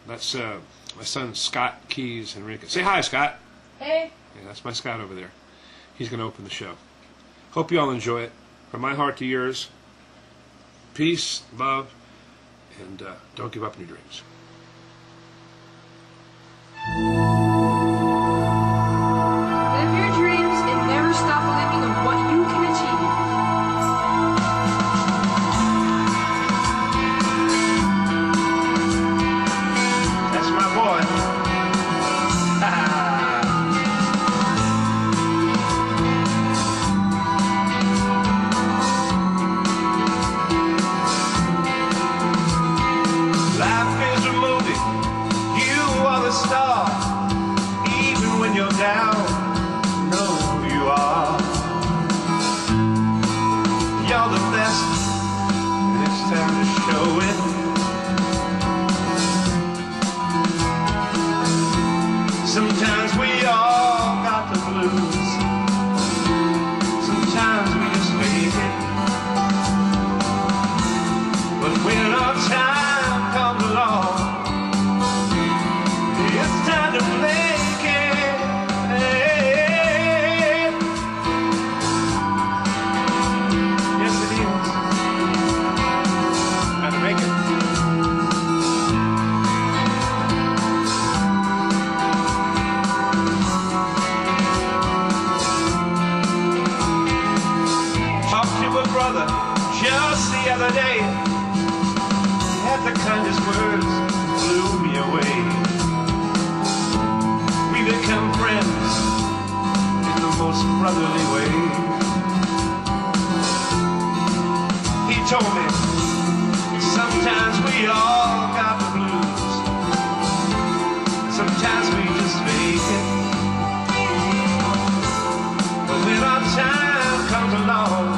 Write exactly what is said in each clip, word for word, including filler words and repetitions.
That's uh, my son Scott Keys Henriquez. Say hi, Scott. Hey. Yeah, that's my Scott over there. He's going to open the show. Hope you all enjoy it. From my heart to yours, peace, love, and uh, don't give up on your dreams. Live your dreams and never stop believing in what you can achieve. That's my boy. Life is a movie, you are the star. Even when you're down, know who you are. You're the best, and it's time to show it. Sometimes we all got the blues. Sometimes we just fake it. But when our time comes along, it's time to make it. Yes, it is. Time to make it. Talked to a brother just the other day. Had the kindest words, blew me away. We become friends in the most brotherly way. He told me, sometimes we all got the blues. Sometimes we just fake it. But when our time comes along,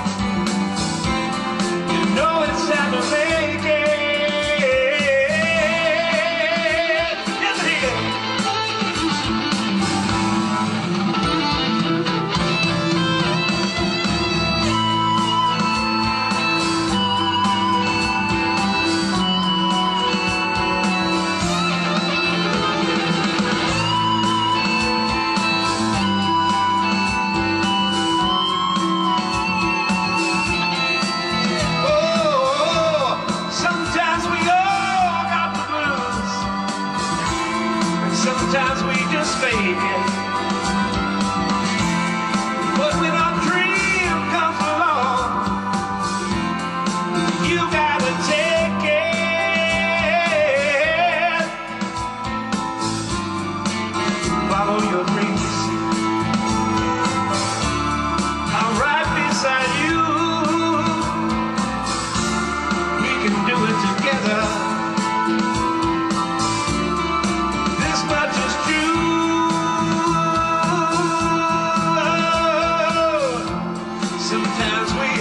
you know it's time to make it. Sometimes we just fake it. But when our dream comes along, you gotta take it. Follow your dreams. I'm right beside you. We can do it together. Sometimes we